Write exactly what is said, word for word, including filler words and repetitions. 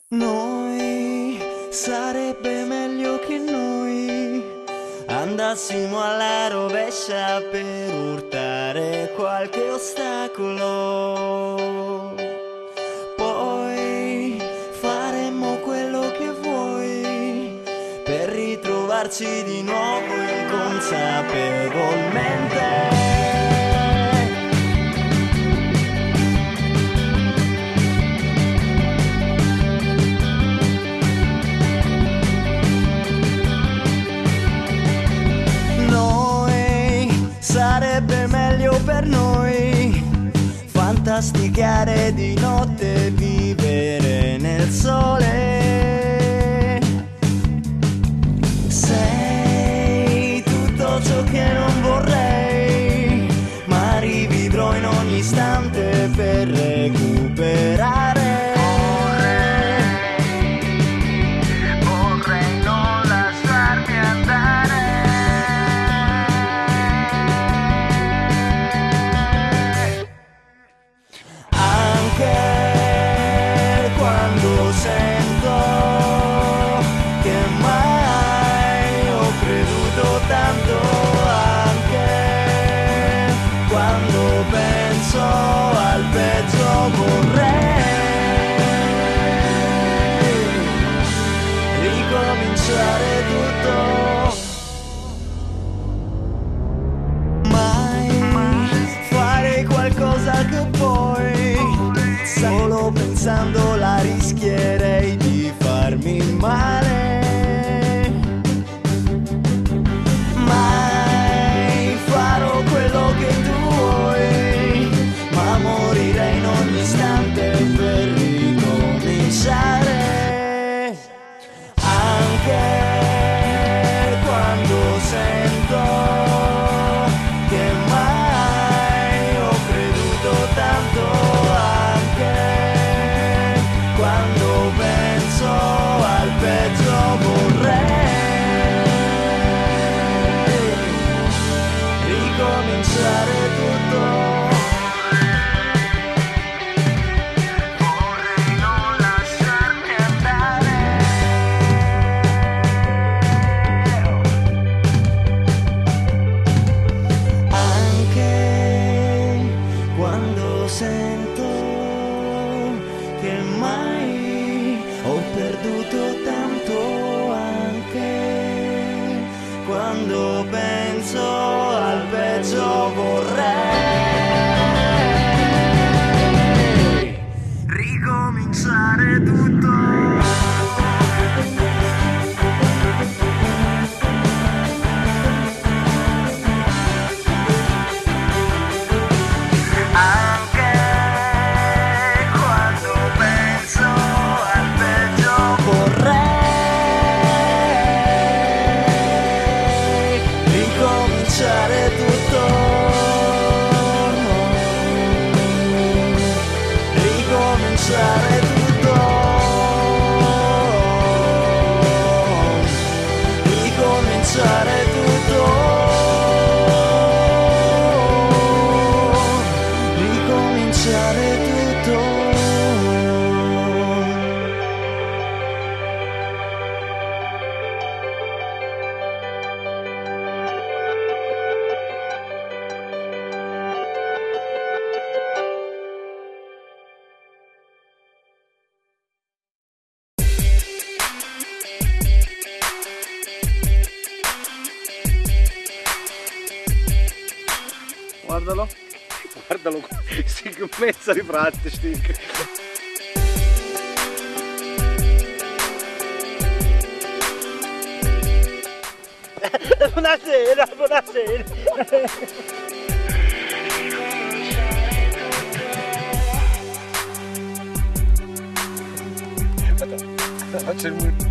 Noi, sarebbe meglio che noi andassimo alla rovescia per urtare qualche ostacolo. Poi faremmo quello che vuoi per ritrovarci di nuovo inconsapevolmente. Sarebbe meglio per noi fantasticare di notte, vivere nel sole. Sei tutto ciò che non vorrei, ma rivivrò in ogni istante per recuperare. Quando sento che mai ho creduto tanto, anche quando penso al peggio, vorrei ricominciare tutto. Mai fare qualcosa che poi solo pensando la rischierei di farmi male. Mai farò quello che tu vuoi, ma morirei in ogni istante per ricominciare. Anche quando sento che mai ho creduto tanto, quando penso al peggio, vorrei ricominciare tutto. Vorrei non lasciarmi andare. Anche quando sento che mai ho perduto tanto, anche quando penso al peggio, vorrei ricominciare tutto. Ricominciare tutto, ricominciare tutto, ricominciare tutto, ricominciare tutto. Guardalo, guardalo, si mezza di fratti, stinca. Buonasera, buonasera. Faccio il